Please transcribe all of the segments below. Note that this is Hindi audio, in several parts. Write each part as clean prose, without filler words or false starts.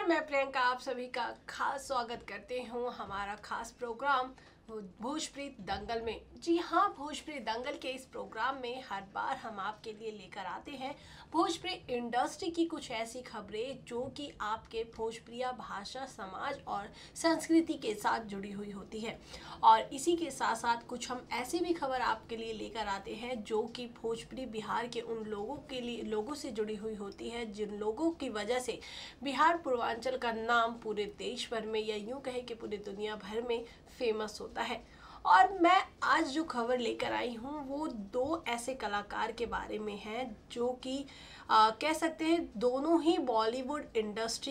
नमस्कार, मैं प्रियंका आप सभी का खास स्वागत करती हूँ हमारा खास प्रोग्राम भोजपुरी दंगल में। जी हाँ, भोजपुरी दंगल के इस प्रोग्राम में हर बार हम आपके लिए लेकर आते हैं भोजपुरी इंडस्ट्री की कुछ ऐसी खबरें जो कि आपके भोजपुरी भाषा, समाज और संस्कृति के साथ जुड़ी हुई होती है। और इसी के साथ साथ कुछ हम ऐसी भी खबर आपके लिए लेकर आते हैं जो कि भोजपुरी बिहार के उन लोगों से जुड़ी हुई होती है जिन लोगों की वजह से बिहार पूर्वांचल का नाम पूरे देश भर में या यूँ कहे कि पूरी दुनिया भर में फेमस होता है। और मैं आज जो खबर लेकर आई हूँ वो दो ऐसे कलाकार के बारे में है जो कि कह सकते हैं दोनों ही बॉलीवुड इंडस्ट्री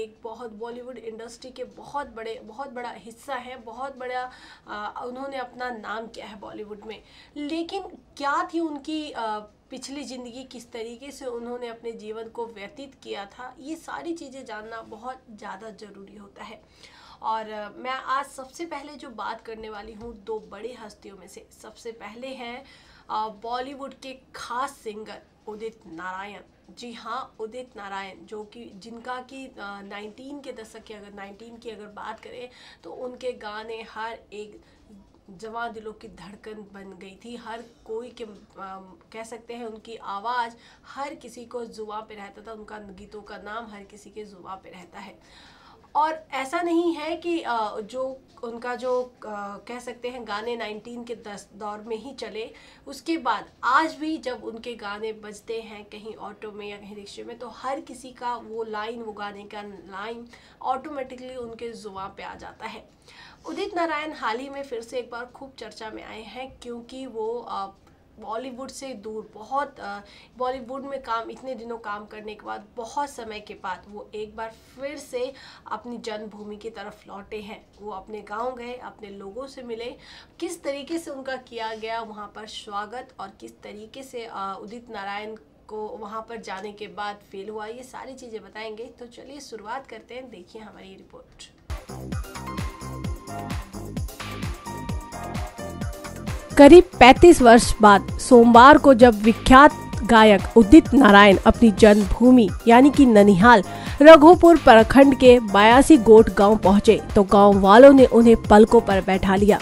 के बहुत बड़ा हिस्सा है, बहुत बड़ा उन्होंने अपना नाम किया है बॉलीवुड में। लेकिन क्या थी उनकी पिछली ज़िंदगी, किस तरीके से उन्होंने अपने जीवन को व्यतीत किया था, ये सारी चीज़ें जानना बहुत ज़्यादा ज़रूरी होता है। और मैं आज सबसे पहले जो बात करने वाली हूँ दो बड़ी हस्तियों में से, सबसे पहले हैं बॉलीवुड के खास सिंगर उदित नारायण। जी हाँ, उदित नारायण जो कि जिनका कि 19 के दशक की अगर बात करें तो उनके गाने हर एक जवां दिलों की धड़कन बन गई थी। हर कोई के कह सकते हैं उनकी आवाज़ हर किसी को जुबां पे रहता था, उनका गीतों का नाम हर किसी के जुबां पे रहता है। और ऐसा नहीं है कि कह सकते हैं गाने 19 के दौर में ही चले, उसके बाद आज भी जब उनके गाने बजते हैं कहीं ऑटो में या कहीं रिक्शे में तो हर किसी का वो गाने का लाइन ऑटोमेटिकली उनके जुबान पे आ जाता है। उदित नारायण हाल ही में फिर से एक बार खूब चर्चा में आए हैं क्योंकि वो बॉलीवुड से दूर बॉलीवुड में इतने दिनों काम करने के बाद बहुत समय के बाद वो एक बार फिर से अपनी जन्मभूमि की तरफ लौटे हैं। वो अपने गांव गए, अपने लोगों से मिले, किस तरीके से उनका किया गया वहां पर स्वागत और किस तरीके से उदित नारायण को वहां पर जाने के बाद फील हुआ, ये सारी चीज़ें बताएंगे। तो चलिए शुरुआत करते हैं, देखिए हमारी रिपोर्ट। करीब 35 वर्ष बाद सोमवार को जब विख्यात गायक उदित नारायण अपनी जन्मभूमि यानी कि ननिहाल रघोपुर प्रखंड के 82 गोट गांव पहुंचे तो गांव वालों ने उन्हें पलकों पर बैठा लिया।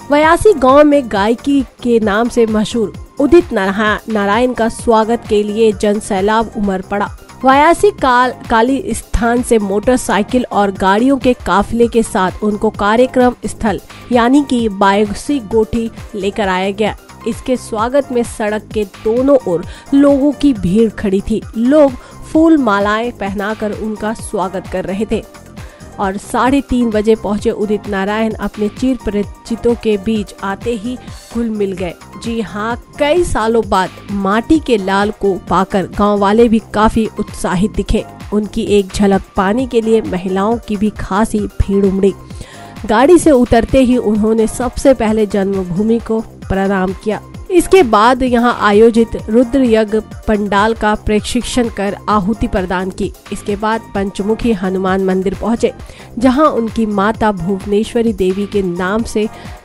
82 गांव में गायकी के नाम से मशहूर उदित नारायण का स्वागत के लिए जनसैलाब उमड़ पड़ा। 82 काली स्थान से मोटरसाइकिल और गाड़ियों के काफिले के साथ उनको कार्यक्रम स्थल यानी कि 82 गोठी लेकर आया गया। इसके स्वागत में सड़क के दोनों ओर लोगों की भीड़ खड़ी थी। लोग फूल मालाएं पहनाकर उनका स्वागत कर रहे थे और 3:30 बजे पहुंचे उदित नारायण अपने चिर परिचितों के बीच आते ही घुल मिल गए। जी हाँ, कई सालों बाद माटी के लाल को पाकर गांव वाले भी काफी उत्साहित दिखे। उनकी एक झलक पाने के लिए महिलाओं की भी खासी भीड़ उमड़ी। गाड़ी से उतरते ही उन्होंने सबसे पहले जन्मभूमि को प्रणाम किया। इसके बाद यहां आयोजित रुद्र यज्ञ पंडाल का प्रशिक्षण कर आहुति प्रदान की। इसके बाद पंचमुखी हनुमान मंदिर पहुंचे जहां उनकी माता भुवनेश्वरी देवी के नाम से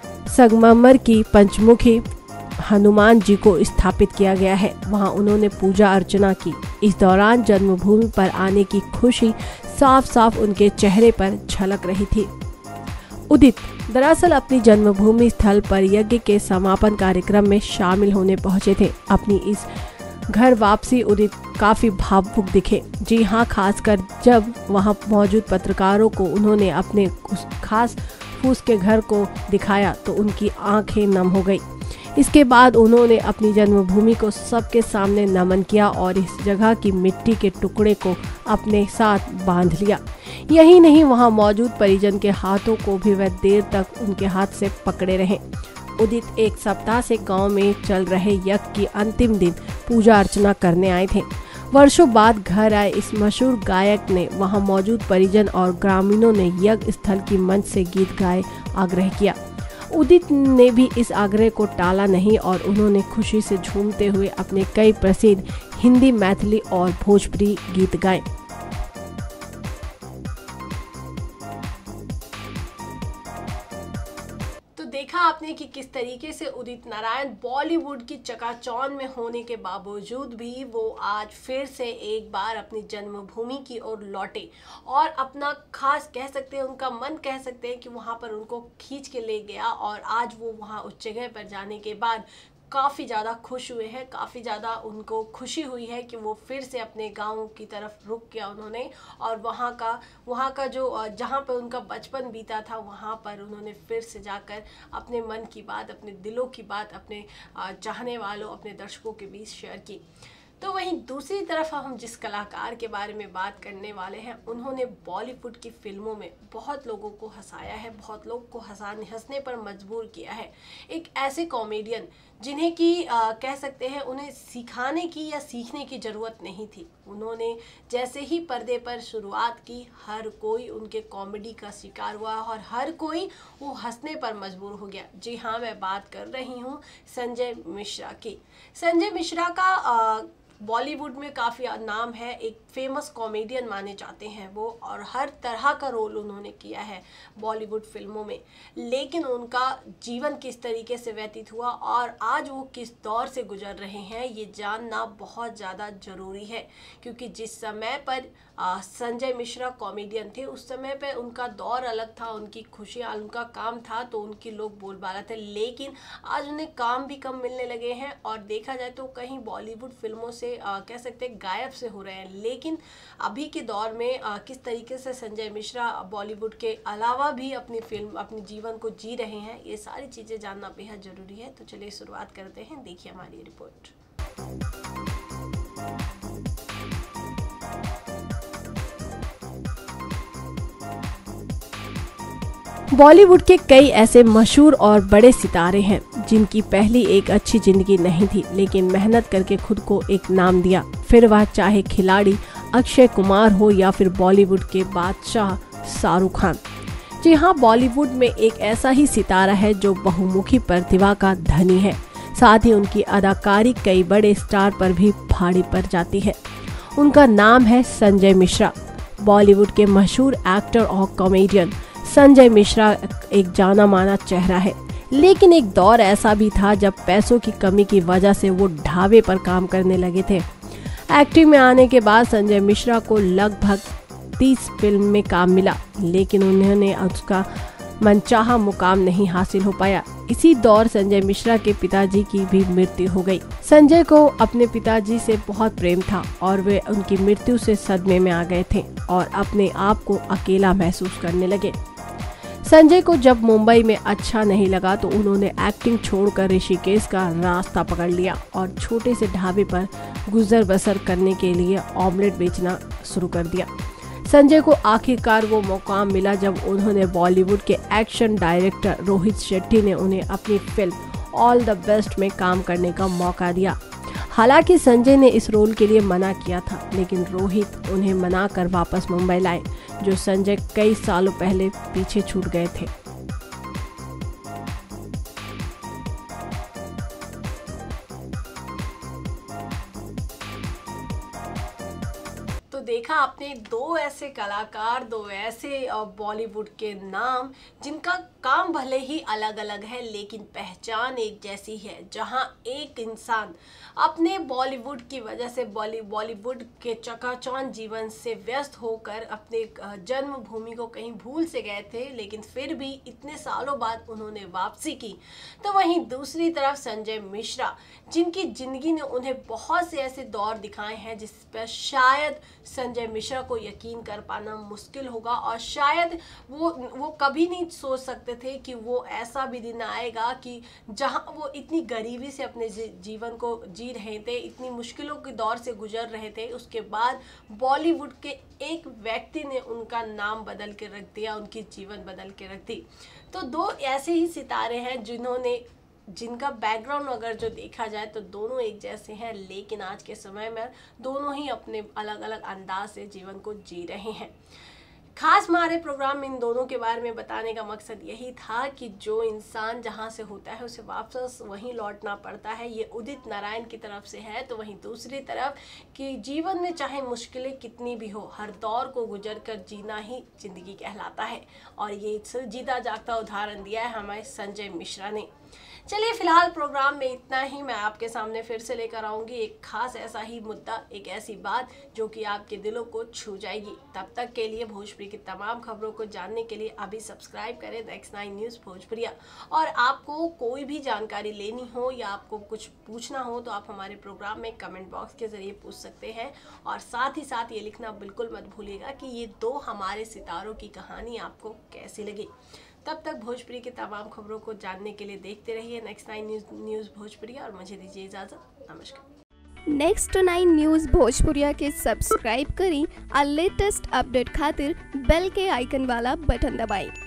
संगमरमर की पंचमुखी हनुमान जी को स्थापित किया गया है। वहां उन्होंने पूजा अर्चना की। इस दौरान जन्मभूमि पर आने की खुशी साफ साफ उनके चेहरे पर झलक रही थी। उदित दरअसल अपनी जन्मभूमि स्थल पर यज्ञ के समापन कार्यक्रम में शामिल होने पहुंचे थे। अपनी इस घर वापसी उदित काफी भावुक दिखे। जी हाँ, खासकर जब वहां मौजूद पत्रकारों को उन्होंने अपने उस खास फूस के घर को दिखाया तो उनकी आंखें नम हो गई। इसके बाद उन्होंने अपनी जन्मभूमि को सबके सामने नमन किया और इस जगह की मिट्टी के टुकड़े को अपने साथ बांध लिया। यही नहीं, वहां मौजूद परिजन के हाथों को भी वह देर तक उनके हाथ से पकड़े रहे। उदित एक सप्ताह से गांव में चल रहे यज्ञ की अंतिम दिन पूजा अर्चना करने आए थे। वर्षों बाद घर आए इस मशहूर गायक ने वहां मौजूद परिजन और ग्रामीणों ने यज्ञ स्थल की मंच से गीत गाए आग्रह किया। उदित ने भी इस आग्रह को टाला नहीं और उन्होंने खुशी से झूमते हुए अपने कई प्रसिद्ध हिंदी, मैथिली और भोजपुरी गीत गाए। देखा आपने कि किस तरीके से उदित नारायण बॉलीवुड की चकाचौंध में होने के बावजूद भी वो आज फिर से एक बार अपनी जन्मभूमि की ओर लौटे और अपना खास कह सकते हैं, उनका मन कह सकते हैं कि वहाँ पर उनको खींच के ले गया और आज वो वहाँ उस जगह पर जाने के बाद काफ़ी ज़्यादा खुश हुए हैं, काफ़ी ज़्यादा उनको खुशी हुई है कि वो फिर से अपने गाँव की तरफ रुक किया उन्होंने और वहाँ का जो जहाँ पर उनका बचपन बीता था वहाँ पर उन्होंने फिर से जाकर अपने मन की बात, अपने दिलों की बात अपने चाहने वालों, अपने दर्शकों के बीच शेयर की। तो वहीं दूसरी तरफ हम जिस कलाकार के बारे में बात करने वाले हैं, उन्होंने बॉलीवुड की फिल्मों में बहुत लोगों को हंसाया है, बहुत लोग को हंसने पर मजबूर किया है। एक ऐसे कॉमेडियन जिन्हें कि कह सकते हैं उन्हें सिखाने की या सीखने की ज़रूरत नहीं थी। उन्होंने जैसे ही पर्दे पर शुरुआत की, हर कोई उनके कॉमेडी का शिकार हुआ और हर कोई वो हंसने पर मजबूर हो गया। जी हाँ, मैं बात कर रही हूँ संजय मिश्रा की। संजय मिश्रा का बॉलीवुड में काफ़ी नाम है, एक फेमस कॉमेडियन माने जाते हैं वो, और हर तरह का रोल उन्होंने किया है बॉलीवुड फिल्मों में। लेकिन उनका जीवन किस तरीके से व्यतीत हुआ और आज वो किस दौर से गुजर रहे हैं, ये जानना बहुत ज़्यादा ज़रूरी है। क्योंकि जिस समय पर संजय मिश्रा कॉमेडियन थे, उस समय पर उनका दौर अलग था, उनकी खुशियाँ, उनका काम था तो उनकी लोग बोलबाला थे। लेकिन आज उन्हें काम भी कम मिलने लगे हैं और देखा जाए तो कहीं बॉलीवुड फिल्मों से कह सकते हैं गायब से हो रहे हैं। लेकिन अभी के दौर में किस तरीके से संजय मिश्रा बॉलीवुड के अलावा भी अपनी जीवन को जी रहे हैं, ये सारी चीज़ें जानना बेहद ज़रूरी है। तो चलिए शुरुआत करते हैं, देखिए हमारी रिपोर्ट। बॉलीवुड के कई ऐसे मशहूर और बड़े सितारे हैं जिनकी पहली एक अच्छी जिंदगी नहीं थी, लेकिन मेहनत करके खुद को एक नाम दिया। फिर वह चाहे खिलाड़ी अक्षय कुमार हो या फिर बॉलीवुड के बादशाह शाहरुख खान। जी हाँ, बॉलीवुड में एक ऐसा ही सितारा है जो बहुमुखी प्रतिभा का धनी है। साथ ही उनकी अदाकारी कई बड़े स्टार पर भी भारी पड़ जाती है। उनका नाम है संजय मिश्रा। बॉलीवुड के मशहूर एक्टर और कॉमेडियन संजय मिश्रा एक जाना माना चेहरा है। लेकिन एक दौर ऐसा भी था जब पैसों की कमी की वजह से वो ढाबे पर काम करने लगे थे। एक्टिंग में आने के बाद संजय मिश्रा को लगभग 30 फिल्म में काम मिला, लेकिन उन्होंने उसका मनचाहा मुकाम नहीं हासिल हो पाया। इसी दौर संजय मिश्रा के पिताजी की भी मृत्यु हो गई। संजय को अपने पिताजी से बहुत प्रेम था और वे उनकी मृत्यु से सदमे में आ गए थे और अपने आप को अकेला महसूस करने लगे। संजय को जब मुंबई में अच्छा नहीं लगा तो उन्होंने एक्टिंग छोड़कर ऋषिकेश का रास्ता पकड़ लिया और छोटे से ढाबे पर गुजर बसर करने के लिए ऑमलेट बेचना शुरू कर दिया। संजय को आखिरकार वो मुकाम मिला जब उन्होंने बॉलीवुड के एक्शन डायरेक्टर रोहित शेट्टी ने उन्हें अपनी फिल्म ऑल द बेस्ट में काम करने का मौका दिया। हालांकि संजय ने इस रोल के लिए मना किया था, लेकिन रोहित उन्हें मना कर वापस मुंबई लाए, जो संजय कई सालों पहले पीछे छूट गए थे। तो देखा आपने दो ऐसे कलाकार, दो ऐसे बॉलीवुड के नाम जिनका काम भले ही अलग अलग है लेकिन पहचान एक जैसी है। जहां एक इंसान अपने बॉलीवुड की वजह से बॉलीवुड के चकाचौंध जीवन से व्यस्त होकर अपने जन्मभूमि को कहीं भूल से गए थे, लेकिन फिर भी इतने सालों बाद उन्होंने वापसी की। तो वहीं दूसरी तरफ संजय मिश्रा, जिनकी ज़िंदगी ने उन्हें बहुत से ऐसे दौर दिखाए हैं जिस पर शायद संजय मिश्रा को यकीन कर पाना मुश्किल होगा और शायद वो कभी नहीं सोच सकते थे कि वो ऐसा भी दिन आएगा कि जहां वो इतनी गरीबी से अपने जीवन को जी रहे थे, इतनी मुश्किलों के दौर से गुजर रहे थे, उसके बाद बॉलीवुड के एक व्यक्ति ने उनका नाम बदल के रख दिया, उनकी जीवन बदल के रख दी। तो दो ऐसे ही सितारे हैं जिनका बैकग्राउंड अगर जो देखा जाए तो दोनों एक जैसे हैं, लेकिन आज के समय में दोनों ही अपने अलग अलग अंदाज से जीवन को जी रहे हैं। खास हमारे प्रोग्राम में इन दोनों के बारे में बताने का मकसद यही था कि जो इंसान जहाँ से होता है उसे वापस वहीं लौटना पड़ता है। ये उदित नारायण की तरफ से है। तो वहीं दूसरी तरफ कि जीवन में चाहे मुश्किलें कितनी भी हो, हर दौर को गुजर कर जीना ही जिंदगी कहलाता है। और ये जीता जागता उदाहरण दिया है हमारे संजय मिश्रा ने। चलिए फिलहाल प्रोग्राम में इतना ही। मैं आपके सामने फिर से लेकर आऊंगी एक खास ऐसा ही मुद्दा, एक ऐसी बात जो कि आपके दिलों को छू जाएगी। तब तक के लिए भोजपुरी की तमाम खबरों को जानने के लिए अभी सब्सक्राइब करें Next9 न्यूज़ भोजपुरिया। और आपको कोई भी जानकारी लेनी हो या आपको कुछ पूछना हो तो आप हमारे प्रोग्राम में कमेंट बॉक्स के जरिए पूछ सकते हैं। और साथ ही साथ ये लिखना बिल्कुल मत भूलिएगा कि ये दो हमारे सितारों की कहानी आपको कैसी लगी। तब तक भोजपुरी की तमाम खबरों को जानने के लिए देखते रहिए Next9 न्यूज़ भोजपुरिया और मुझे दीजिए इजाज़त। नमस्कार। Next9 न्यूज़ भोजपुरिया के सब्सक्राइब करी और लेटेस्ट अपडेट खातिर बेल के आइकन वाला बटन दबाएं।